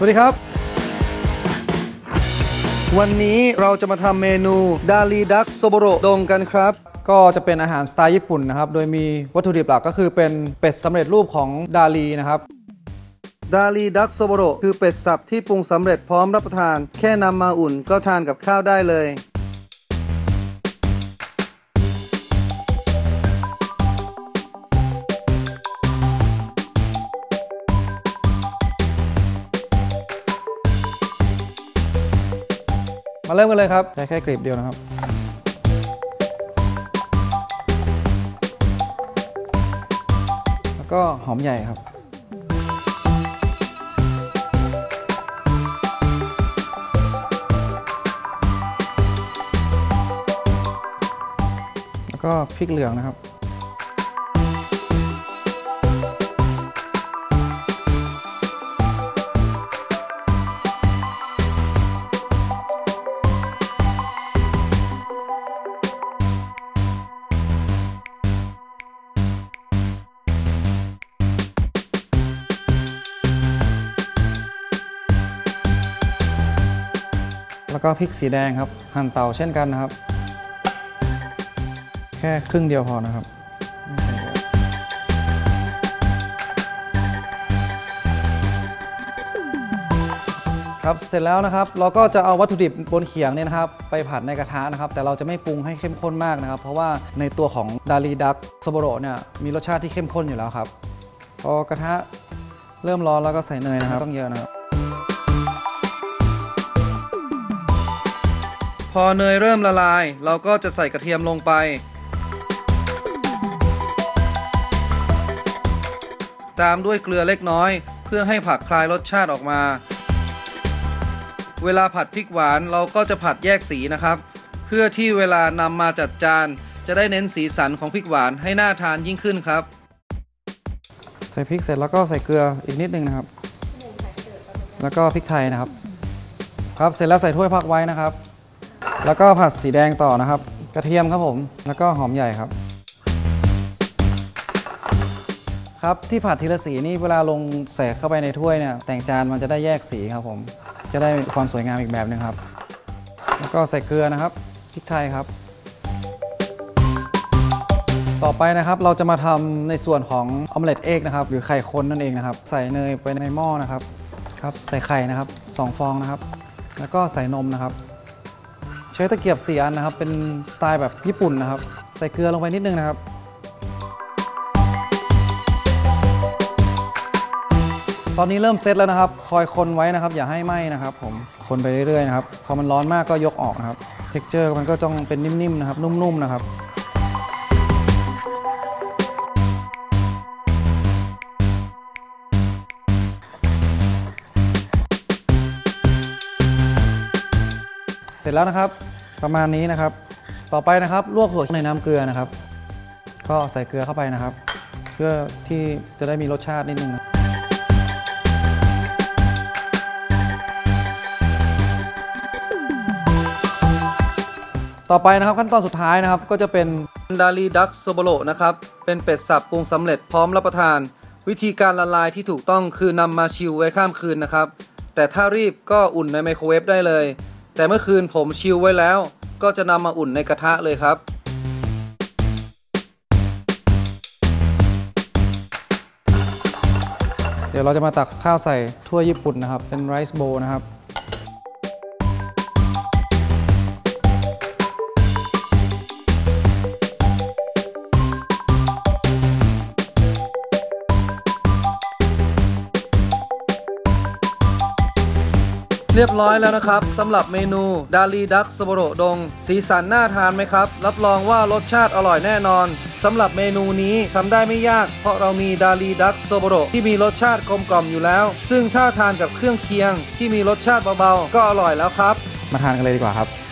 วัสดีครับวันนี้เราจะมาทำเมนูดาลีดักโซโบโรดงกันครับก็จะเป็นอาหารสไตล์ญี่ปุ่นนะครับโดยมีวัตถุดิบหลักก็คือเป็นเป็ดสำเร็จรูปของดาลีนะครับดาลีดักโซโบโรคือเป็ดสับที่ปรุงสำเร็จพร้อมรับประทานแค่นำมาอุ่นก็ทานกับข้าวได้เลยมาเริ่มกันเลยครับแค่กลีบเดียวนะครับแล้วก็หอมใหญ่ครับแล้วก็พริกเหลืองนะครับแล้วก็พริกสีแดงครับหั่นเตาเช่นกันนะครับแค่ครึ่งเดียวพอนะครับครับเสร็จแล้วนะครับเราก็จะเอาวัตถุดิบบนเขียงเนี่ยนะครับไปผัดในกระทะนะครับแต่เราจะไม่ปรุงให้เข้มข้นมากนะครับเพราะว่าในตัวของดาลีดักโซโบโรเนี่ยมีรสชาติที่เข้มข้นอยู่แล้วครับพอกระทะเริ่มร้อนแล้วก็ใส่เนยนะครับต้องเยอะนะครับพอเนยเริ่มละลายเราก็จะใส่กระเทียมลงไปตามด้วยเกลือเล็กน้อยเพื่อให้ผักคลายรสชาติออกมาเวลาผัดพริกหวานเราก็จะผัดแยกสีนะครับเพื่อที่เวลานำมาจัดจานจะได้เน้นสีสันของพริกหวานให้น่าทานยิ่งขึ้นครับใส่พริกเสร็จแล้วก็ใส่เกลืออีกนิดนึงนะครับแล้วก็พริกไทยนะครับครับเสร็จแล้วใส่ถ้วยพักไว้นะครับแล้วก็ผัดสีแดงต่อนะครับกระเทียมครับผมแล้วก็หอมใหญ่ครับครับที่ผัดทีละสีนี่เวลาลงใส่เข้าไปในถ้วยเนี่ยแต่งจานมันจะได้แยกสีครับผมจะได้ความสวยงามอีกแบบนึงครับแล้วก็ใส่เกลือนะครับพริกไทยครับต่อไปนะครับเราจะมาทำในส่วนของออมเล็ตเอ็กนะครับหรือไข่คนนั่นเองนะครับใส่เนยไปในหม้อนะครับใส่ไข่นะครับ2 ฟองนะครับแล้วก็ใส่นมนะครับใช้ตะเกียบ4 อันนะครับเป็นสไตล์แบบญี่ปุ่นนะครับใส่เกลือลงไปนิดนึงนะครับตอนนี้เริ่มเซตแล้วนะครับคอยคนไว้นะครับอย่าให้ไหม้นะครับผมคนไปเรื่อยๆนะครับพอมันร้อนมากก็ยกออกนะครับเท็กเจอร์มันก็ต้องเป็นนิ่มๆนะครับนุ่มๆนะครับเสร็จแล้วนะครับประมาณนี้นะครับต่อไปนะครับลวกถั่วในน้ำเกลือนะครับก็ใส่เกลือเข้าไปนะครับเพื่อที่จะได้มีรสชาตินิดนึงนะต่อไปนะครับขั้นตอนสุดท้ายนะครับก็จะเป็นดาลีดักโซโบโรนะครับเป็นเป็ดสับปรุงสำเร็จพร้อมรับประทานวิธีการละลายที่ถูกต้องคือนำมาชิลไว้ข้ามคืนนะครับแต่ถ้ารีบก็อุ่นในไมโครเวฟได้เลยแต่เมื่อคืนผมชิลไว้แล้วก็จะนำมาอุ่นในกระทะเลยครับเดี๋ยวเราจะมาตักข้าวใส่ถ้วยญี่ปุ่นนะครับเป็นไรซ์โบว์นะครับเรียบร้อยแล้วนะครับสำหรับเมนูดาลีดักโซโบโรดงสีสันน่าทานไหมครับรับรองว่ารสชาติอร่อยแน่นอนสำหรับเมนูนี้ทำได้ไม่ยากเพราะเรามีดาลีดักโซโบโรที่มีรสชาติกลมกล่อมอยู่แล้วซึ่งถ้าทานกับเครื่องเคียงที่มีรสชาติเบาๆก็อร่อยแล้วครับมาทานกันเลยดีกว่าครับ